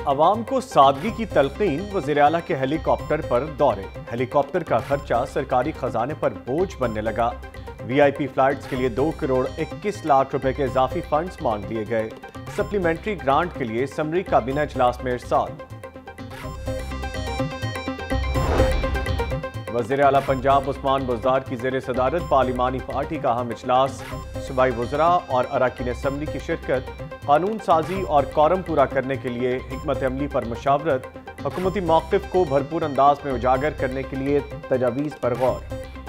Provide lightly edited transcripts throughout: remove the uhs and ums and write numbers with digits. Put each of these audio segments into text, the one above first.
अवाम को सादगी की तलकीन, वज़ीर आला के हेलीकॉप्टर पर दौरे। हेलीकॉप्टर का खर्चा सरकारी खजाने पर बोझ बनने लगा। वीआईपी फ्लाइट्स के लिए 2 करोड़ 21 लाख रुपए के इजाफी फंड्स मांग लिए गए। सप्लीमेंट्री ग्रांट के लिए समरी काबीना इजलास में इरसाल। वज़ीर आला पंजाब उस्मान बुज़दार की ज़ेर सदारत पार्लिमानी पार्टी का अहम इजलास। सूबाई वज़रा और अरकान असम्बली की शिरकत। कानून साजी और कौरम पूरा करने के लिए हिकमत अमली पर मुशावरत। हुकूमती मौक़िफ़ को भरपूर अंदाज में उजागर करने के लिए तजावीज़ पर गौर।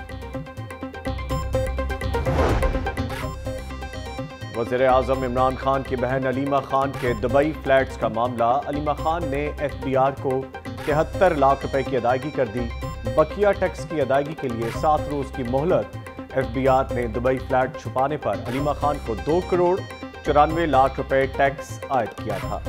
वज़ीर आज़म इमरान खान की बहन अलीमा खान के दुबई फ्लैट्स का मामला। अलीमा खान ने FBI को 73 लाख रुपए की अदायगी कर दी। बकिया टैक्स की अदायगी के लिए 7 रोज की मोहलत। FBI ने दुबई फ्लैट छुपाने पर अलीमा खान को 2 करोड़ 94 लाख रुपए टैक्स आयद किया था।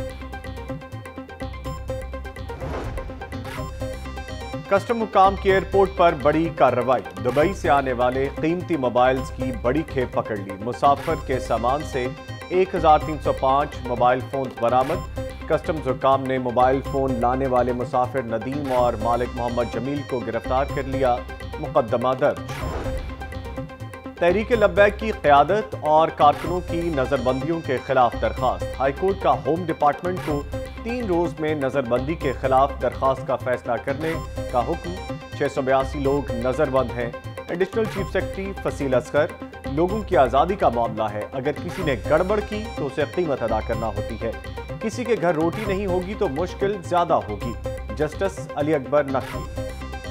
कस्टम हुकाम की एयरपोर्ट पर बड़ी कार्रवाई। दुबई से आने वाले कीमती मोबाइल्स की बड़ी खेप पकड़ ली। मुसाफिर के सामान से 1305 मोबाइल फोन बरामद। कस्टम्स हुकाम ने मोबाइल फोन लाने वाले मुसाफिर नदीम और मालिक मोहम्मद जमील को गिरफ्तार कर लिया। मुकदमा दर्ज। तहरीक लब्बैक की क़यादत और कारकुनों की नज़रबंदियों के खिलाफ दरखास्त। हाईकोर्ट का होम डिपार्टमेंट को 3 रोज में नज़रबंदी के खिलाफ दरखास्त का फैसला करने का हुक्म। 682 लोग नज़रबंद हैं। एडिशनल चीफ सेक्रेटरी फसील असगर। लोगों की आज़ादी का मामला है, अगर किसी ने गड़बड़ की तो उसे कीमत अदा करना होती है। किसी के घर रोटी नहीं होगी तो मुश्किल ज्यादा होगी। जस्टिस अली अकबर नकवी।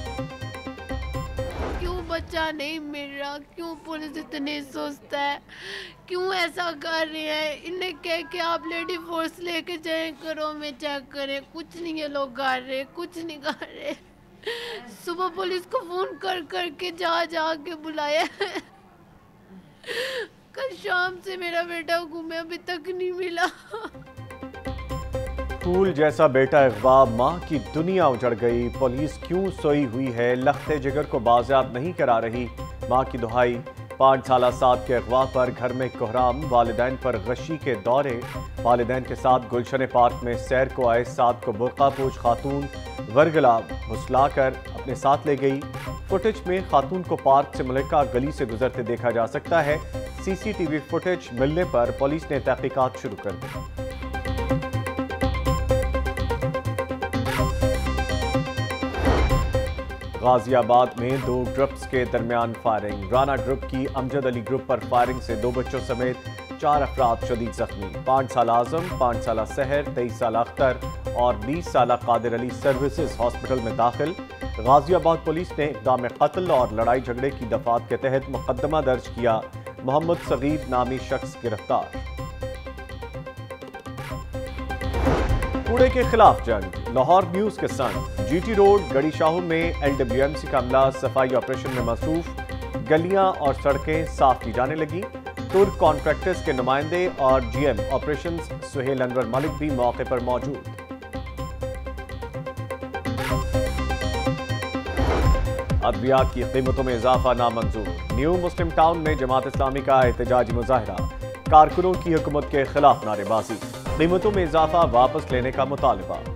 बच्चा नहीं मिल रहा, क्यों पुलिस इतनी सुस्त है, क्यों ऐसा कर रही है? इन्हें कह के आप लेडी फोर्स लेके जाए, करो में चेक करें, कुछ नहीं ये लोग कर रहे, कुछ नहीं कर रहे। सुबह पुलिस को फोन कर करके जा के बुलाया। कल शाम से मेरा बेटा घूमे, अभी तक नहीं मिला। फूल जैसा बेटा अगवा, माँ की दुनिया उजड़ गई। पुलिस क्यों सोई हुई है, लख्ते जिगर को बाजियाब नहीं करा रही। माँ की दुहाई। 5 साला साद के अगवा पर घर में कोहराम। वालिदैन पर गशी के दौरे। वालिदैन के साथ गुलशन पार्क में सैर को आए साद को बुर्कापोश खातून वर्गला भुसलाकर अपने साथ ले गई। फुटेज में खातून को पार्क से मुल्का गली से गुजरते देखा जा सकता है। CCTV फुटेज मिलने पर पुलिस ने तहकीकात शुरू कर दी। गाजियाबाद में 2 ग्रुप्स के दरमियान फायरिंग। राना ग्रुप की अमजद अली ग्रुप पर फायरिंग से 2 बच्चों समेत 4 अफराद शदीद जख्मी। 5 साल आजम, 5 साल सहर, 23 साल अख्तर और 20 साल कादिर अली सर्विसेज हॉस्पिटल में दाखिल। गाजियाबाद पुलिस ने इक़दाम कत्ल और लड़ाई झगड़े की दफात के तहत मुकदमा दर्ज किया। मोहम्मद सगीर नामी शख्स गिरफ्तार। कूड़े के खिलाफ जंग। लाहौर न्यूज के संग GT रोड गड़ी शाहू में LWMC का अमला सफाई ऑपरेशन में मसरूफ। गलियां और सड़कें साफ की जाने लगी। तुर्क कॉन्ट्रैक्टर्स के नुमाइंदे और GM ऑपरेशंस सुहेल अनवर मलिक भी मौके पर मौजूद। अद्वियात की कीमतों में इजाफा नामंजूर। न्यू मुस्लिम टाउन में जमात इस्लामी का एहतजाजी मुजाहरा। कारकुनों की हुकूमत के खिलाफ नारेबाजी। कीमतों में इजाफा वापस लेने का मुतालबा।